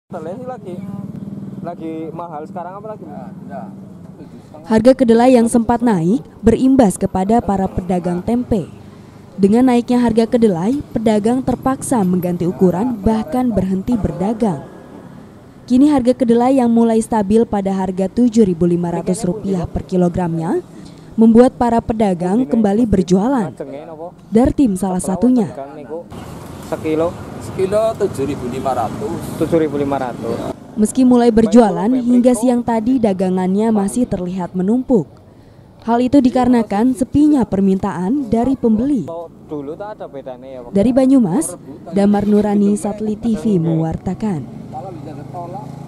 Lagi mahal sekarang apa lagi? Harga kedelai yang sempat naik berimbas kepada para pedagang tempe. Dengan naiknya harga kedelai, pedagang terpaksa mengganti ukuran bahkan berhenti berdagang. Kini harga kedelai yang mulai stabil pada harga Rp7.500 per kilogramnya membuat para pedagang kembali berjualan. Dartim salah satunya. Sekilo 7.500. Meski mulai berjualan, hingga siang tadi dagangannya masih terlihat menumpuk. Hal itu dikarenakan sepinya permintaan dari pembeli. Dari Banyumas, Damar Nurani, Satelit TV mewartakan.